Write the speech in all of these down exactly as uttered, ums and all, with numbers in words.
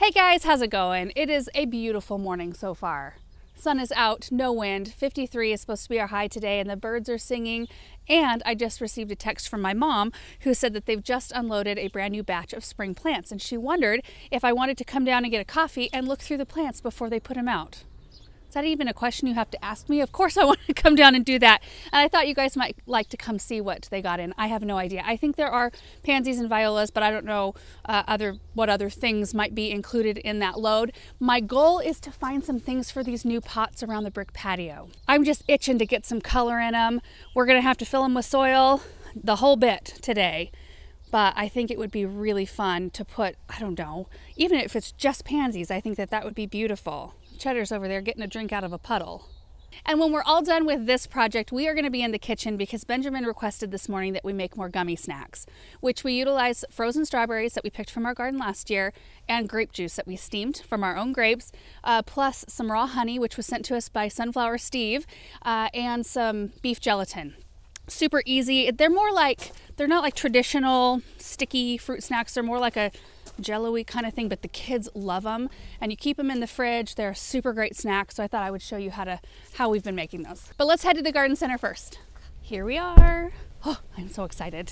Hey guys, how's it going? It is a beautiful morning so far. Sun is out, no wind, fifty-three is supposed to be our high today, and the birds are singing. And I just received a text from my mom who said that they've just unloaded a brand new batch of spring plants, and she wondered if I wanted to come down and get a coffee and look through the plants before they put them out. Is that even a question you have to ask me? Of course I want to come down and do that. And I thought you guys might like to come see what they got in. I have no idea. I think there are pansies and violas, but I don't know uh, other what other things might be included in that load. My goal is to find some things for these new pots around the brick patio. I'm just itching to get some color in them. We're going to have to fill them with soil, the whole bit today. But I think it would be really fun to put, I don't know, even if it's just pansies, I think that that would be beautiful. Cheddar's over there getting a drink out of a puddle. And when we're all done with this project, we are going to be in the kitchen because Benjamin requested this morning that we make more gummy snacks, which we utilize frozen strawberries that we picked from our garden last year and grape juice that we steamed from our own grapes, uh, plus some raw honey, which was sent to us by Sunflower Steve, uh, and some beef gelatin. Super easy. They're more like, they're not like traditional sticky fruit snacks. They're more like a jello-y kind of thing, but the kids love them, and you keep them in the fridge. They're a super great snack, so I thought I would show you how to how we've been making those. But let's head to the garden center first. Here we are. Oh, I'm so excited.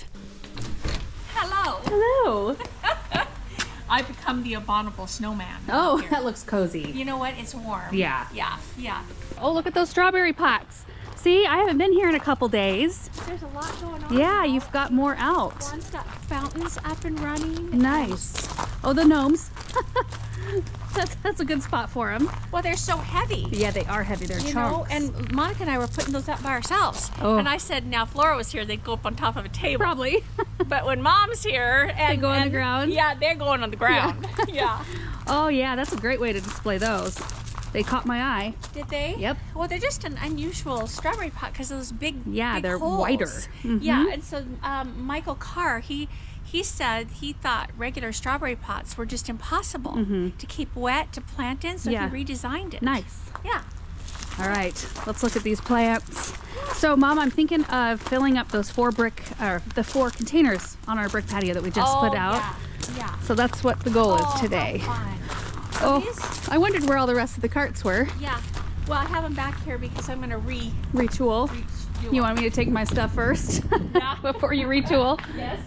Hello. Hello. I've become the abominable snowman. Oh, that looks cozy. You know what? It's warm. Yeah. Yeah. Yeah. Oh, look at those strawberry pots. See, I haven't been here in a couple days. There's a lot going on. Yeah, you've got more out. One's got fountains up and running. Nice. Oh, the gnomes. that's, that's a good spot for them. Well, they're so heavy. Yeah, they are heavy. They're you chunks. know, and Monica and I were putting those up by ourselves. Oh. And I said, now if Laura was here, they'd go up on top of a table. Probably. But when Mom's here, and They go on and, the ground? Yeah, they're going on the ground. Yeah. Yeah. Oh yeah, that's a great way to display those. They caught my eye. Did they? Yep. Well, they're just an unusual strawberry pot because of those big, Yeah, big they're holes. wider. Mm-hmm. Yeah, and so um, Michael Carr, he he said he thought regular strawberry pots were just impossible Mm-hmm. to keep wet to plant in, so Yeah. he redesigned it. Nice. Yeah. All right, let's look at these plants. So, Mom, I'm thinking of filling up those four brick, or the four containers on our brick patio that we just oh, put out. Yeah. Yeah. So that's what the goal Oh, is today. how fun. Oh, These- I wondered where all the rest of the carts were. Yeah. Well, I have them back here because I'm going to re. Retool. re You want me to take my stuff first Yeah. before you retool? Yes.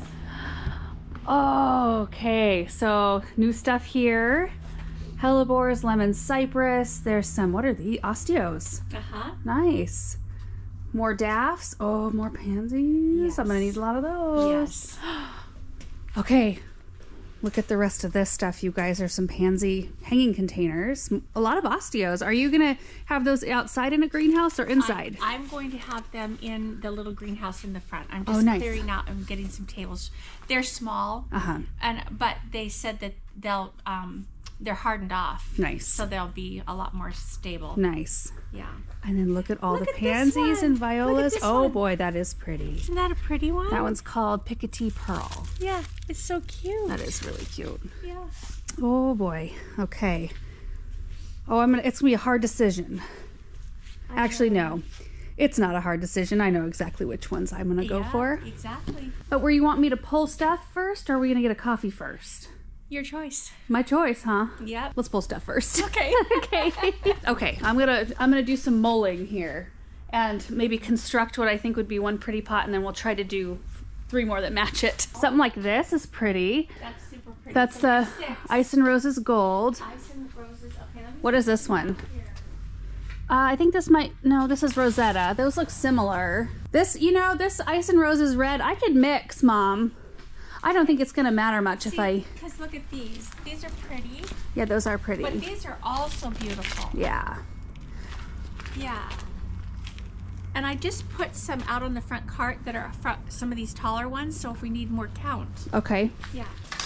Okay, so new stuff here. Hellebores, lemon cypress. There's some, what are the osteos? Uh huh. Nice. More daffs. Oh, more pansies. Yes. I'm gonna need a lot of those. Yes. Okay, look at the rest of this stuff, you guys. There's some pansy hanging containers. A lot of osteos. Are you gonna have those outside in a greenhouse or inside? I'm, I'm going to have them in the little greenhouse in the front. I'm Oh, just nice. clearing out and getting some tables. They're small, Uh-huh. and but they said that they'll um, they're hardened off. Nice. So they'll be a lot more stable. Nice. Yeah. And then look at all Look the at this pansies one. and Look at violas. this Oh one. boy, that is pretty. Isn't that a pretty one? That one's called Picotee Pearl. Yeah, it's so cute. That is really cute. Yeah. Oh boy. Okay. Oh, I'm gonna. It's gonna be a hard decision. Actually, no. It's not a hard decision. I know exactly which ones I'm gonna go Yeah, for. Exactly. But where you want me to pull stuff first, or are we gonna get a coffee first? Your choice. My choice, huh? Yep. Let's pull stuff first. Okay. Okay. Okay. I'm gonna I'm gonna do some mulling here, and maybe construct what I think would be one pretty pot, and then we'll try to do three more that match it. Something like this is pretty. That's super pretty. That's So the there's six. Ice and Roses Gold. Ice and roses. Okay. Let me What is this one? here. Uh, I think this might, no, this is Rosetta. Those look similar. This, you know, this Ice and Roses red, I could mix, Mom. I don't think it's gonna matter much if I, Because look at these. These are pretty, yeah, those are pretty. but these are also beautiful. Yeah. Yeah. And I just put some out on the front cart that are front, some of these taller ones, so if we need more count. Okay. Yeah.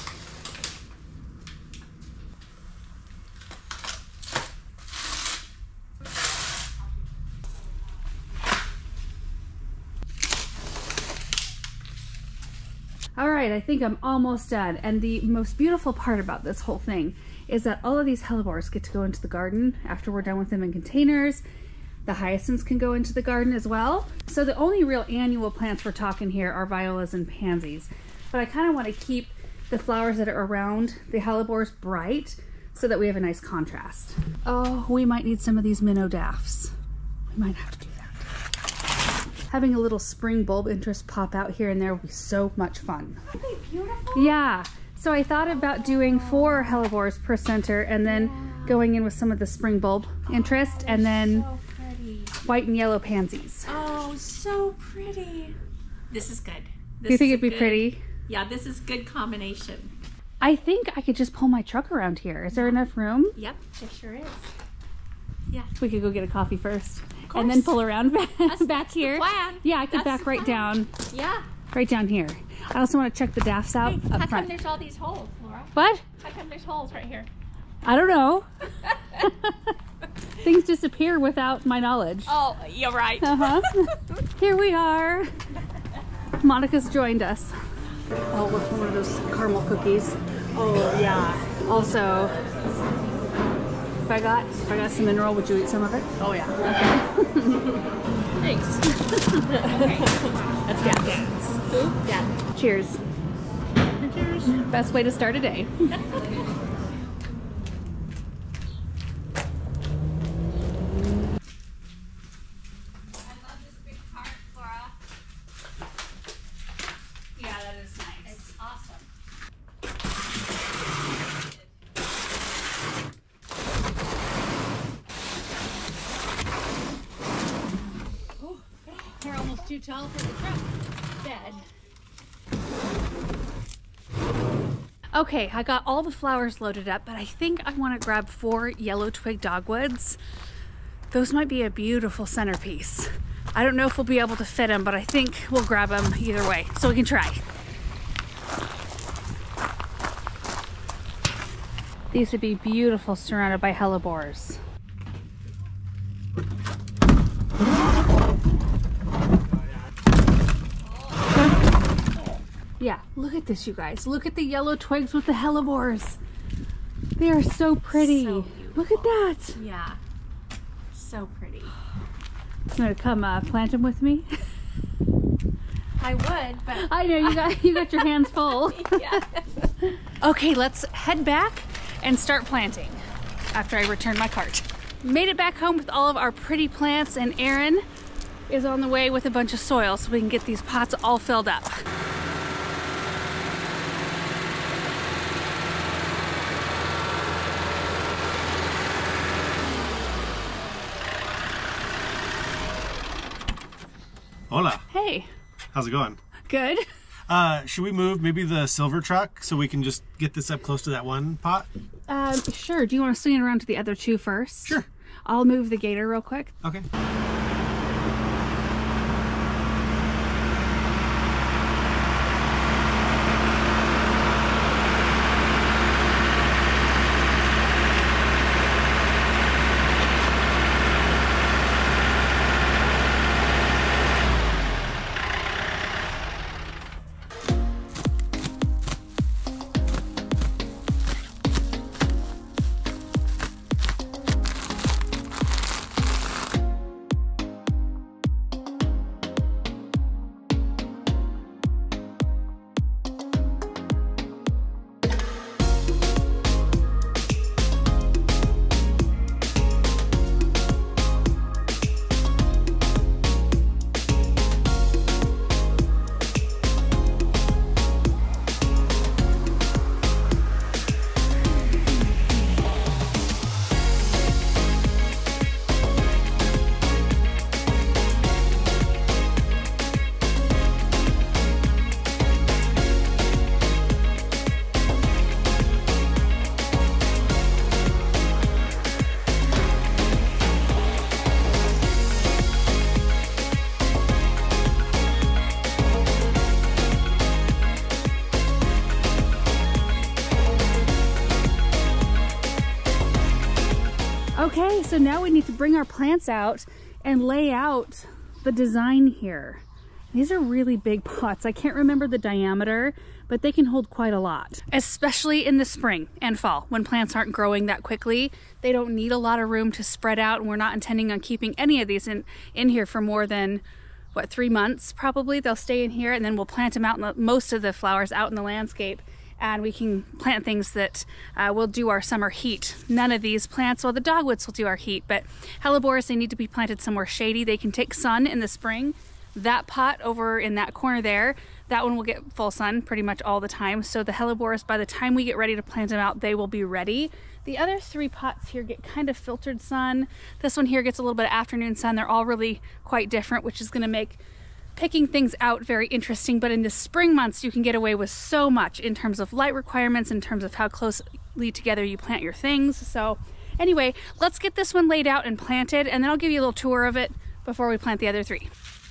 All right, I think I'm almost done. And the most beautiful part about this whole thing is that all of these hellebores get to go into the garden after we're done with them in containers. The hyacinths can go into the garden as well. So the only real annual plants we're talking here are violas and pansies. But I kind of want to keep the flowers that are around the hellebores bright. so that we have a nice contrast. Oh, we might need some of these minnow daffs. We might have to do that. Having a little spring bulb interest pop out here and there would be so much fun. Aren't they beautiful? Yeah. So I thought about doing four hellebores per center and then yeah. going in with some of the spring bulb interest oh, and then so pretty. white and yellow pansies. Oh, so pretty. This is good. This Do you think is it'd be good, pretty? Yeah, this is good combination. I think I could just pull my truck around here. Is there enough room? Yep, there sure is. Yeah. We could go get a coffee first course. and then pull around back, That's, back that's here. The plan. Yeah, I could That's back the right plan. down, Yeah. right down here. I also want to check the daffs out Hey, up how front. come there's all these holes, Laura? What? How come there's holes right here? I don't know. Things disappear without my knowledge. Oh, you're right. Uh-huh. Here we are. Monica's joined us. Oh, look for one of those caramel cookies. Oh yeah. Also, if I got if I got some mineral, would you eat some of it? Oh yeah. Okay. Thanks. Okay. That's gas. Who? Yeah. Cheers. Cheers. Best way to start a day. Too tall for the truck bed. Okay, I got all the flowers loaded up, but I think I want to grab four yellow twig dogwoods. Those might be a beautiful centerpiece. I don't know if we'll be able to fit them, but I think we'll grab them either way, so we can try. These would be beautiful surrounded by hellebores. Yeah, look at this, you guys. Look at the yellow twigs with the hellebores. They are so pretty. So look at that. Yeah. So pretty. You want to come uh, plant them with me? I would, but I know you got you got your hands full. yeah. Okay, let's head back and start planting after I return my cart. Made it back home with all of our pretty plants, and Aaron is on the way with a bunch of soil so we can get these pots all filled up. Hola. Hey. How's it going? Good. Uh, should we move maybe the silver truck so we can just get this up close to that one pot? Um, sure. Do you want to swing it around to the other two first? Sure. I'll move the gator real quick. Okay. Okay, so now we need to bring our plants out and lay out the design here. These are really big pots. I can't remember the diameter, but they can hold quite a lot, especially in the spring and fall when plants aren't growing that quickly. They don't need a lot of room to spread out, and we're not intending on keeping any of these in, in here for more than, what, three months probably. They'll stay in here, and then we'll plant them out, in the, most of the flowers out in the landscape, and we can plant things that uh, will do our summer heat. None of these plants, well, the dogwoods will do our heat, but hellebores, they need to be planted somewhere shady. They can take sun in the spring. That pot over in that corner there, that one will get full sun pretty much all the time. So the hellebores, by the time we get ready to plant them out, they will be ready. The other three pots here get kind of filtered sun. This one here gets a little bit of afternoon sun. They're all really quite different, which is gonna make picking things out very interesting. But in the spring months, you can get away with so much in terms of light requirements, in terms of how closely together you plant your things. So anyway, let's get this one laid out and planted, and then I'll give you a little tour of it before we plant the other three.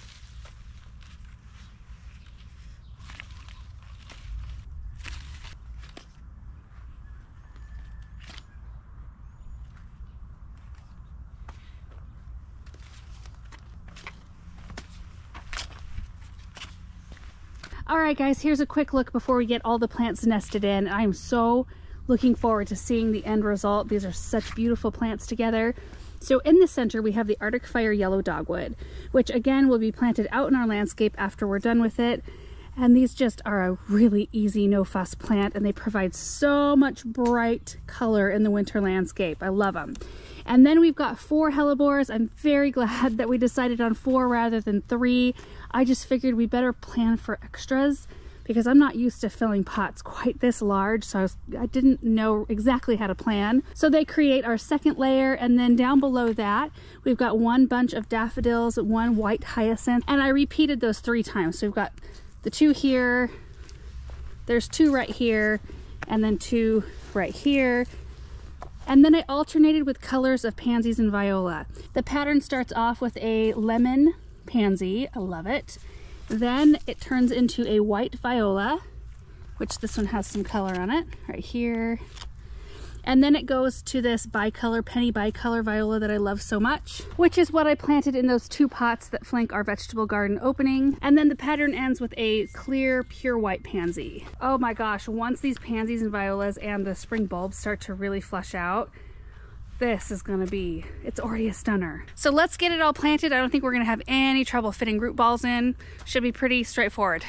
All right, guys, here's a quick look before we get all the plants nested in. I'm so looking forward to seeing the end result. These are such beautiful plants together. So in the center, we have the Arctic Fire Yellow Dogwood, which again will be planted out in our landscape after we're done with it. And these just are a really easy, no fuss plant, and they provide so much bright color in the winter landscape. I love them. And then we've got four hellebores. I'm very glad that we decided on four rather than three. I just figured we better plan for extras because I'm not used to filling pots quite this large, so I, was, I didn't know exactly how to plan. So they create our second layer, and then down below that, we've got one bunch of daffodils, one white hyacinth, and I repeated those three times. So we've got the two here, there's two right here, and then two right here. And then I alternated with colors of pansies and viola. The pattern starts off with a lemon pansy, I love it. Then it turns into a white viola, which this one has some color on it, right here. And then it goes to this bicolor, penny bicolor viola that I love so much, which is what I planted in those two pots that flank our vegetable garden opening. And then the pattern ends with a clear, pure white pansy. Oh my gosh, once these pansies and violas and the spring bulbs start to really flush out, this is gonna be, it's already a stunner. So let's get it all planted. I don't think we're gonna have any trouble fitting root balls in. Should be pretty straightforward.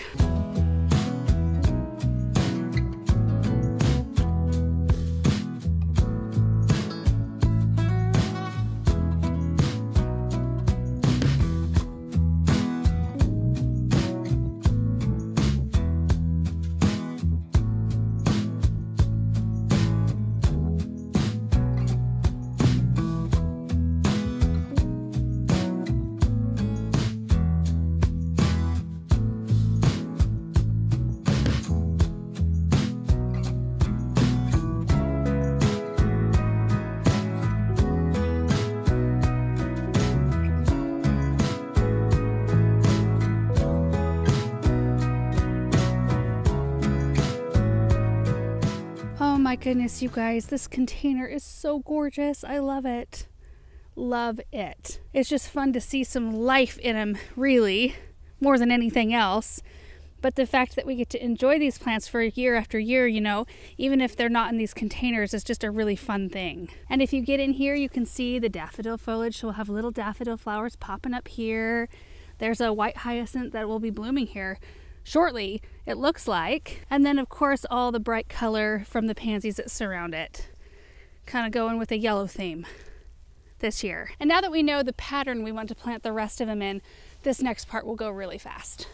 My goodness, you guys, this container is so gorgeous. I love it. Love it. It's just fun to see some life in them, really, more than anything else. But the fact that we get to enjoy these plants for year after year, you know, even if they're not in these containers, is just a really fun thing. And if you get in here, you can see the daffodil foliage. So we'll have little daffodil flowers popping up here. There's a white hyacinth that will be blooming here shortly, it looks like. And then of course all the bright color from the pansies that surround it. Kind of going with a yellow theme this year. And now that we know the pattern we want to plant the rest of them in, this next part will go really fast.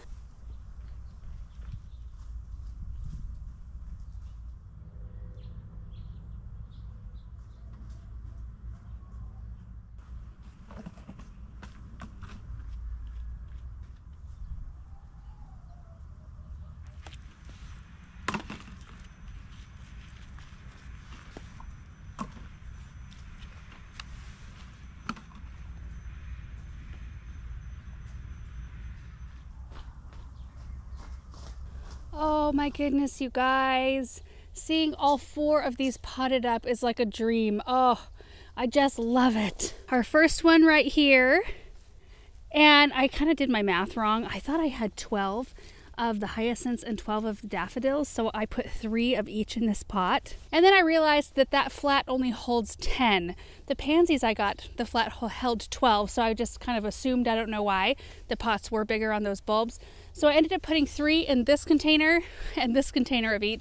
Oh my goodness, you guys. Seeing all four of these potted up is like a dream. Oh, I just love it. Our first one right here. And I kind of did my math wrong. I thought I had twelve of the hyacinths and twelve of the daffodils, so I put three of each in this pot. And then I realized that that flat only holds ten. The pansies I got, the flat held twelve, so I just kind of assumed, I don't know why, the pots were bigger on those bulbs. So I ended up putting three in this container and this container of each,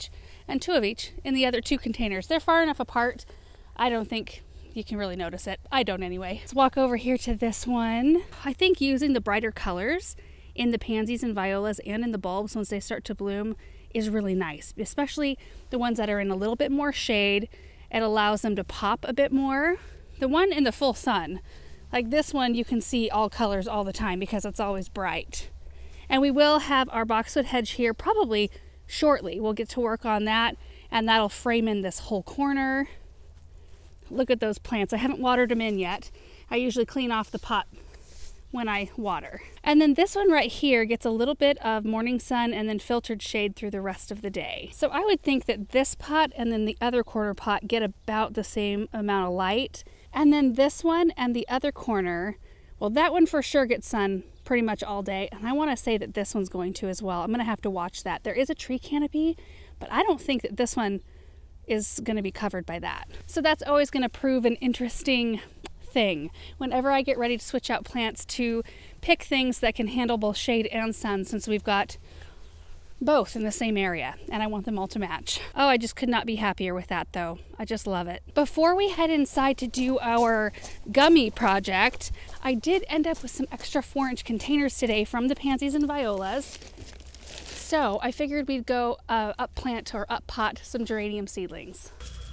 and two of each in the other two containers. They're far enough apart, I don't think you can really notice it. I don't anyway. Let's walk over here to this one. I think using the brighter colors in the pansies and violas and in the bulbs once they start to bloom is really nice, especially the ones that are in a little bit more shade. It allows them to pop a bit more. The one in the full sun, like this one, you can see all colors all the time because it's always bright. And we will have our boxwood hedge here probably shortly. We'll get to work on that, and that'll frame in this whole corner. Look at those plants. I haven't watered them in yet. I usually clean off the pot when I water. And then this one right here gets a little bit of morning sun and then filtered shade through the rest of the day. So I would think that this pot and then the other quarter pot get about the same amount of light. And then this one and the other corner, well, that one for sure gets sun pretty much all day. And I want to say that this one's going to as well. I'm going to have to watch that. There is a tree canopy, but I don't think that this one is going to be covered by that. So that's always going to prove an interesting thing whenever I get ready to switch out plants, to pick things that can handle both shade and sun, since we've got both in the same area and I want them all to match. Oh, I just could not be happier with that though. I just love it. Before we head inside to do our gummy project, I did end up with some extra four inch containers today from the pansies and violas. So I figured we'd go uh, up plant or up pot some geranium seedlings.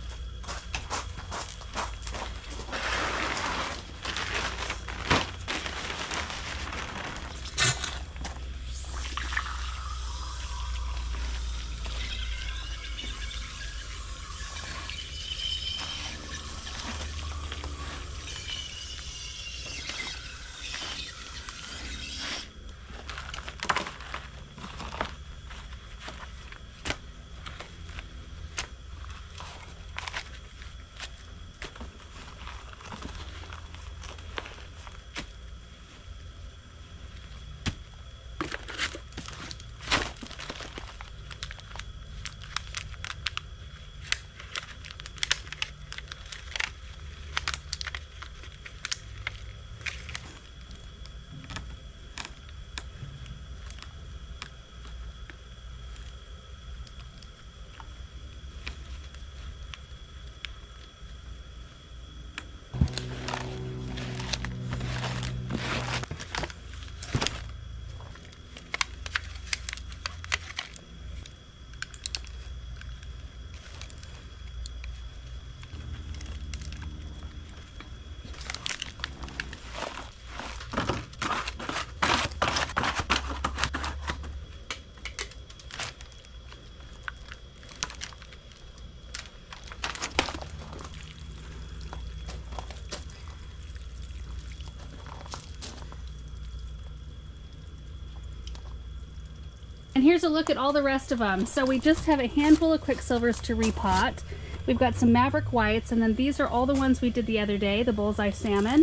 And here's a look at all the rest of them. So we just have a handful of Quicksilvers to repot. We've got some Maverick Whites, and then these are all the ones we did the other day, the Bullseye Salmon.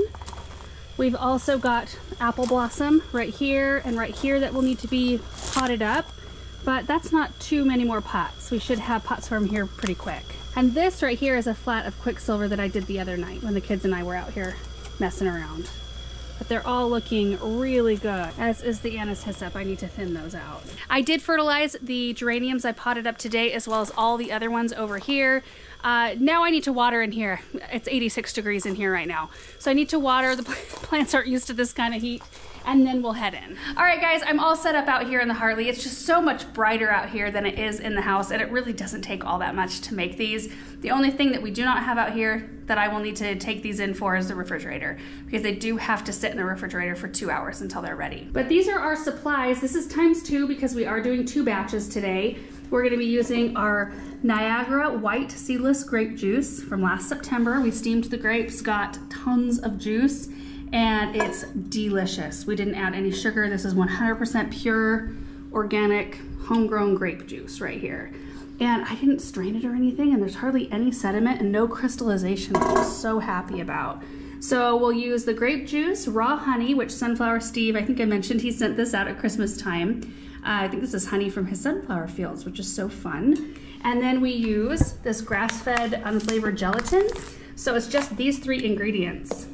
We've also got Apple Blossom right here and right here that will need to be potted up, but that's not too many more pots. We should have pots from here pretty quick. And this right here is a flat of Quicksilver that I did the other night when the kids and I were out here messing around. But they're all looking really good, as is the Anise Hyssop. I need to thin those out. I did fertilize the geraniums I potted up today, as well as all the other ones over here. Uh, now I need to water in here. It's eighty-six degrees in here right now. So I need to water. The plants aren't used to this kind of heat. And then we'll head in. All right, guys, I'm all set up out here in the Harley. It's just so much brighter out here than it is in the house, and it really doesn't take all that much to make these. The only thing that we do not have out here that I will need to take these in for is the refrigerator, because they do have to sit in the refrigerator for two hours until they're ready. But these are our supplies. This is times two because we are doing two batches today. We're gonna be using our Niagara White Seedless Grape Juice from last September. We steamed the grapes, got tons of juice, and it's delicious. We didn't add any sugar. This is one hundred percent pure, organic, homegrown grape juice right here. And I didn't strain it or anything, and there's hardly any sediment and no crystallization, which I'm so happy about. So we'll use the grape juice, raw honey, which Sunflower Steve, I think I mentioned he sent this out at Christmas time. Uh, I think this is honey from his sunflower fields, which is so fun. And then we use this grass-fed unflavored gelatin. So it's just these three ingredients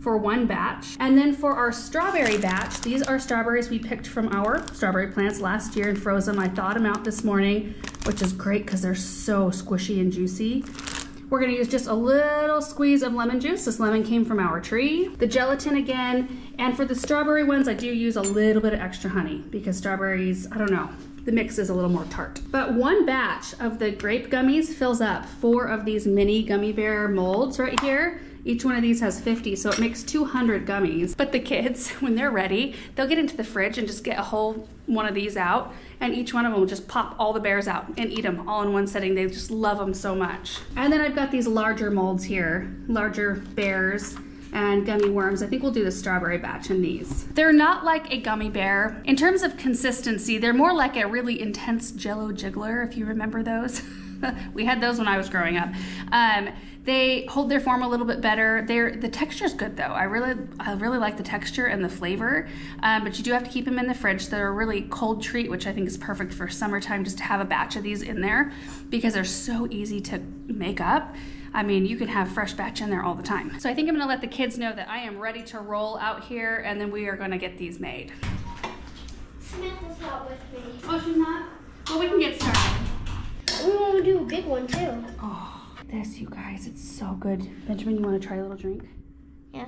for one batch. And then for our strawberry batch, these are strawberries we picked from our strawberry plants last year and froze them. I thawed them out this morning, which is great because they're so squishy and juicy. We're gonna use just a little squeeze of lemon juice. This lemon came from our tree. The gelatin again, and for the strawberry ones, I do use a little bit of extra honey because strawberries, I don't know, the mix is a little more tart. But one batch of the grape gummies fills up four of these mini gummy bear molds right here. Each one of these has fifty, so it makes two hundred gummies. But the kids, when they're ready, they'll get into the fridge and just get a whole one of these out, and each one of them will just pop all the bears out and eat them all in one sitting. They just love them so much. And then I've got these larger molds here, larger bears and gummy worms. I think we'll do the strawberry batch in these. They're not like a gummy bear. In terms of consistency, they're more like a really intense Jell-O jiggler, if you remember those. We had those when I was growing up. Um, they hold their form a little bit better. They're, the texture's good though. I really, I really like the texture and the flavor, um, but you do have to keep them in the fridge. They're a really cold treat, which I think is perfect for summertime, just to have a batch of these in there because they're so easy to make up. I mean, you can have fresh batch in there all the time. So I think I'm gonna let the kids know that I am ready to roll out here, and then we are gonna get these made. Samantha's not with me. Oh, she's not? Well, we can get started. We want to do a big one too. Oh, this, you guys, it's so good. Benjamin, you wanna try a little drink? Yeah.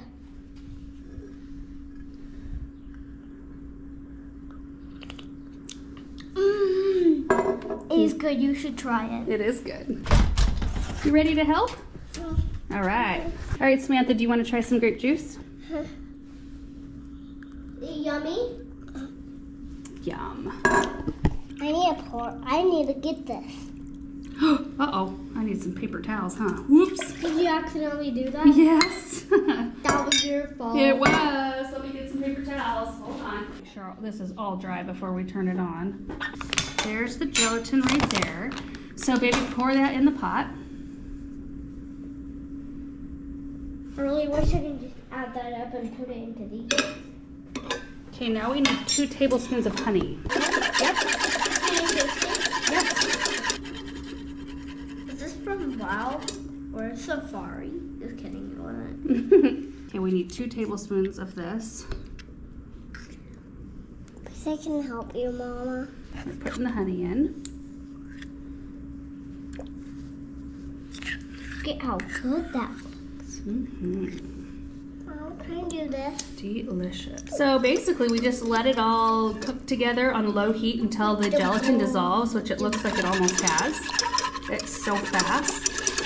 Mmm. It is good. You should try it. It is good. You ready to help? Mm. All right. All right, Samantha, do you want to try some grape juice? Yummy. Yum. I need a pour. I need to get this. Uh-oh, I need some paper towels, huh? Whoops. Did you accidentally do that? Yes. That was your fault. It was. Let me get some paper towels. Hold on. Make sure this is all dry before we turn it on. There's the gelatin right there. So, baby, pour that in the pot. I really wish I could just add that up and put it into these. Okay, now we need two tablespoons of honey. Yep. Yes. Is this from Wow or Safari? Just kidding, you want Okay, we need two tablespoons of this. Please, I can help you, Mama. We're putting the honey in. Look at how good that looks. Mm-hmm. Oh, can I do this? Delicious. So basically we just let it all cook together on low heat until the gelatin dissolves, which it looks like it almost has. It's so fast.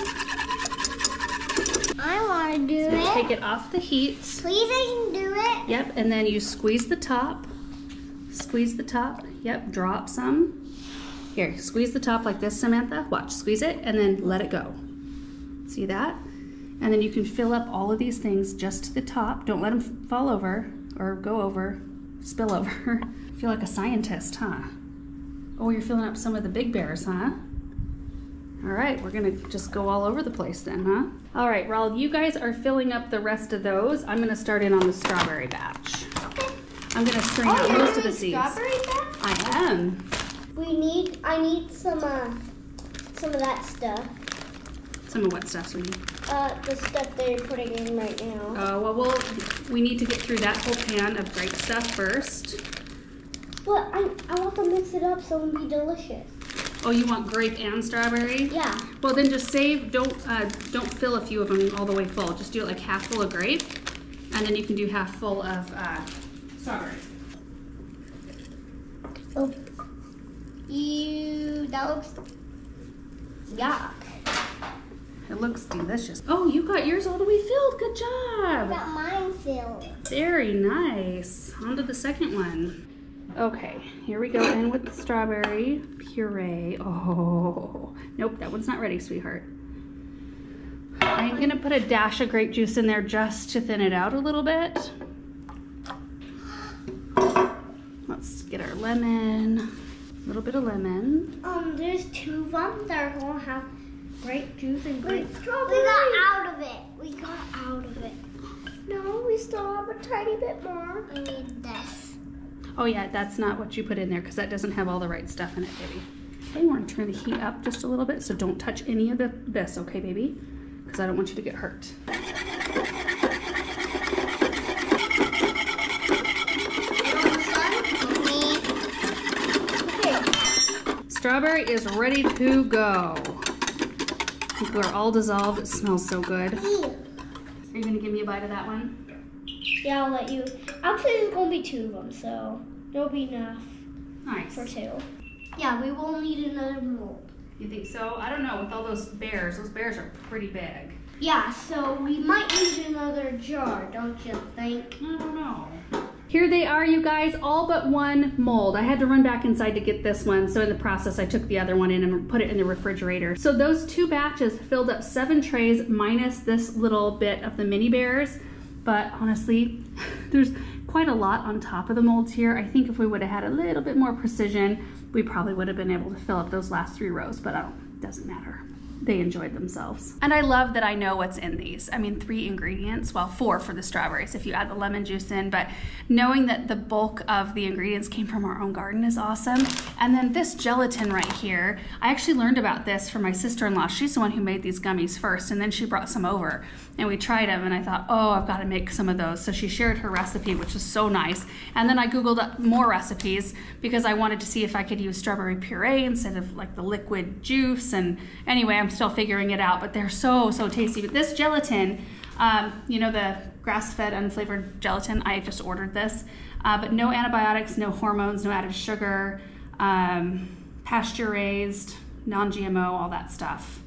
I want to do So it. take it off the heat. Please, I can do it. Yep, and then you squeeze the top. Squeeze the top. Yep, drop some. Here, squeeze the top like this, Samantha. Watch, squeeze it and then let it go. See that? And then you can fill up all of these things just to the top. Don't let them fall over or go over, spill over. Feel like a scientist, huh? Oh, you're filling up some of the big bears, huh? All right, we're gonna just go all over the place then, huh? All right, while you guys are filling up the rest of those, I'm gonna start in on the strawberry batch. Okay. I'm gonna strain Oh, out you're most of the doing seeds. strawberry batch? I am. We need. I need some. Uh, some of that stuff. Some of what stuff, sweetie? Uh, the stuff they're putting in right now. Uh, well, we'll, we need to get through that whole pan of grape stuff first. But I, I want to mix it up so it'll be delicious. Oh, you want grape and strawberry? Yeah. Well, then just save, don't uh, don't fill a few of them all the way full. Just do it like half full of grape, and then you can do half full of uh, strawberry. Oh. Ew, that looks yuck. It looks delicious. Oh, you got yours all the way filled. Good I job. got mine filled. Very nice. On to the second one. Okay, here we go in with the strawberry puree. Oh, nope, that one's not ready, sweetheart. I'm gonna put a dash of grape juice in there just to thin it out a little bit. Let's get our lemon, a little bit of lemon. Um, there's two of them that are gonna have grape juice and grape strawberry. We got out of it. We got out of it. No, we still have a tiny bit more. I need this. Oh yeah, that's not what you put in there because that doesn't have all the right stuff in it, baby. Okay, we're gonna turn the heat up just a little bit, so don't touch any of the, this, okay, baby? Because I don't want you to get hurt. strawberry is ready to go. I think we're all dissolved. It smells so good. Are you gonna give me a bite of that one? Yeah, I'll let you. Actually, there's gonna be two of them, so there'll be enough Nice. for two. Yeah, we will need another mold. You think so? I don't know, with all those bears. Those bears are pretty big. Yeah, so we might need another jar, don't you think? I don't know. Here they are, you guys, all but one mold. I had to run back inside to get this one, so in the process I took the other one in and put it in the refrigerator. So those two batches filled up seven trays minus this little bit of the mini bears. But honestly, there's quite a lot on top of the molds here. I think if we would have had a little bit more precision, we probably would have been able to fill up those last three rows, but it doesn't matter. They enjoyed themselves. And I love that I know what's in these. I mean, three ingredients, well, four for the strawberries if you add the lemon juice in, but knowing that the bulk of the ingredients came from our own garden is awesome. And then this gelatin right here, I actually learned about this from my sister-in-law. She's the one who made these gummies first, and then she brought some over and we tried them, and I thought, oh, I've got to make some of those. So she shared her recipe, which is so nice. And then I Googled up more recipes because I wanted to see if I could use strawberry puree instead of like the liquid juice. And anyway, I'm still figuring it out, but they're so, so tasty. But this gelatin, um, you know, the grass-fed unflavored gelatin, I just ordered this, uh, but no antibiotics, no hormones, no added sugar, um, pasture-raised, non-G M O, all that stuff.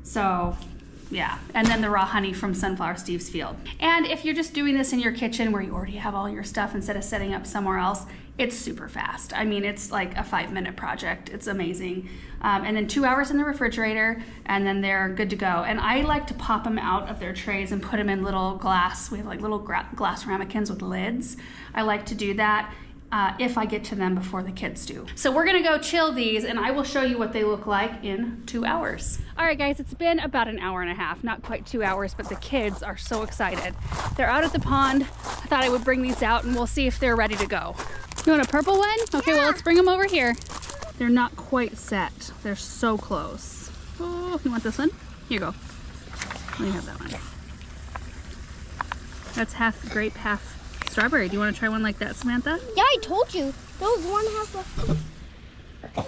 So yeah, and then the raw honey from Sunflower Steve's field. And if you're just doing this in your kitchen where you already have all your stuff instead of setting up somewhere else, it's super fast. I mean, it's like a five minute project. It's amazing. Um, and then two hours in the refrigerator, and then they're good to go. And I like to pop them out of their trays and put them in little glass. We have like little glass ramekins with lids. I like to do that. Uh, if I get to them before the kids do. So we're gonna go chill these, and I will show you what they look like in two hours. All right guys, it's been about an hour and a half, not quite two hours, but the kids are so excited. They're out at the pond. I thought I would bring these out and we'll see if they're ready to go. You want a purple one? Okay, well let's bring them over here. They're not quite set. They're so close. Oh, you want this one? Here you go. Let me have that one. That's half grape, half strawberry. Do you want to try one like that, Samantha? Yeah, I told you. Those one has a...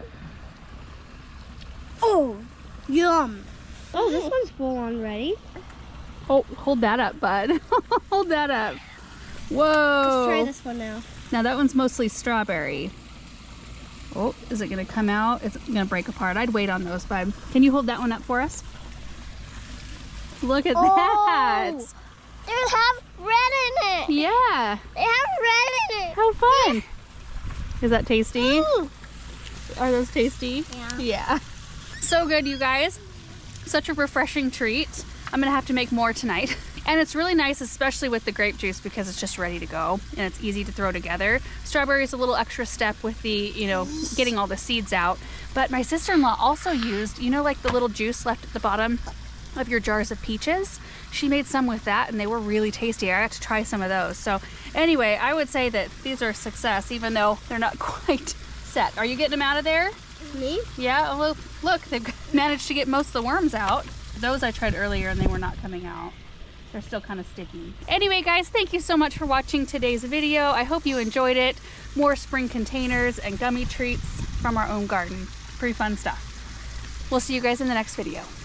Oh, yum. Oh, this one's full on ready. Oh, hold that up, bud. Hold that up. Whoa. Let's try this one now. Now that one's mostly strawberry. Oh, is it going to come out? It's going to break apart. I'd wait on those, bud. Can you hold that one up for us? Look at oh, that. They have red in it. Yeah. They have red in it. How fun. Is that tasty? Ooh. Are those tasty? Yeah. Yeah. So good, you guys. Such a refreshing treat. I'm gonna have to make more tonight. And it's really nice, especially with the grape juice, because it's just ready to go and it's easy to throw together. Strawberry is a little extra step with the, you know, getting all the seeds out. But my sister-in-law also used, you know, like the little juice left at the bottom of your jars of peaches. She made some with that and they were really tasty. I got to try some of those. So anyway, I would say that these are a success, even though they're not quite set. Are you getting them out of there? Me? Yeah, well, look, they've managed to get most of the worms out. Those I tried earlier and they were not coming out. They're still kind of sticky. Anyway, guys, thank you so much for watching today's video. I hope you enjoyed it. More spring containers and gummy treats from our own garden. Pretty fun stuff. We'll see you guys in the next video.